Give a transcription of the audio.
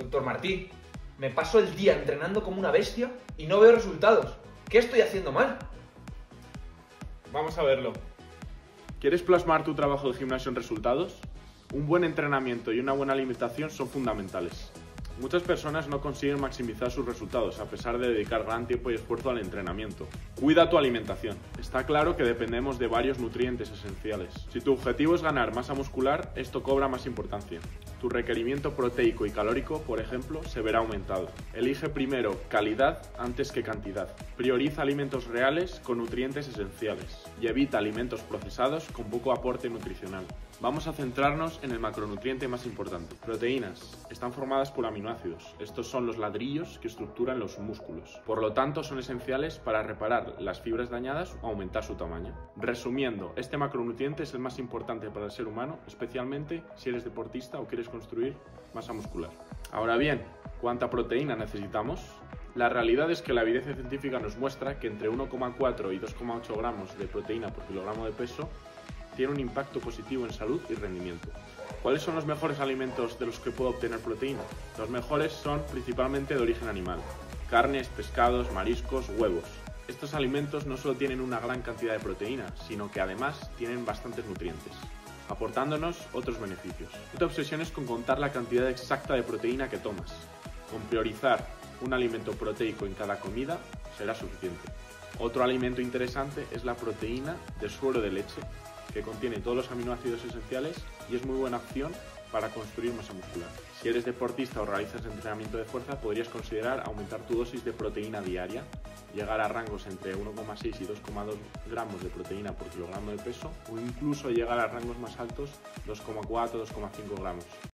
Doctor Martí, me paso el día entrenando como una bestia y no veo resultados. ¿Qué estoy haciendo mal? Vamos a verlo. ¿Quieres plasmar tu trabajo de gimnasio en resultados? Un buen entrenamiento y una buena alimentación son fundamentales. Muchas personas no consiguen maximizar sus resultados a pesar de dedicar gran tiempo y esfuerzo al entrenamiento. Cuida tu alimentación. Está claro que dependemos de varios nutrientes esenciales. Si tu objetivo es ganar masa muscular, esto cobra más importancia. Tu requerimiento proteico y calórico, por ejemplo, se verá aumentado. Elige primero calidad antes que cantidad. Prioriza alimentos reales con nutrientes esenciales y evita alimentos procesados con poco aporte nutricional. Vamos a centrarnos en el macronutriente más importante. Proteínas. Están formadas por aminoácidos. Estos son los ladrillos que estructuran los músculos. Por lo tanto, son esenciales para reparar las fibras dañadas o aumentar su tamaño. Resumiendo, este macronutriente es el más importante para el ser humano, especialmente si eres deportista o quieres construir masa muscular. Ahora bien, ¿cuánta proteína necesitamos? La realidad es que la evidencia científica nos muestra que entre 1,4 y 2,8 gramos de proteína por kilogramo de peso tiene un impacto positivo en salud y rendimiento. ¿Cuáles son los mejores alimentos de los que puedo obtener proteína? Los mejores son principalmente de origen animal: carnes, pescados, mariscos, huevos. Estos alimentos no solo tienen una gran cantidad de proteína, sino que además tienen bastantes nutrientes, aportándonos otros beneficios. No te obsesiones con contar la cantidad exacta de proteína que tomas. Con priorizar un alimento proteico en cada comida será suficiente. Otro alimento interesante es la proteína del suero de leche, que contiene todos los aminoácidos esenciales y es muy buena opción para construir masa muscular. Si eres deportista o realizas entrenamiento de fuerza, podrías considerar aumentar tu dosis de proteína diaria, llegar a rangos entre 1,6 y 2,2 gramos de proteína por kilogramo de peso o incluso llegar a rangos más altos, 2,4, 2,5 gramos.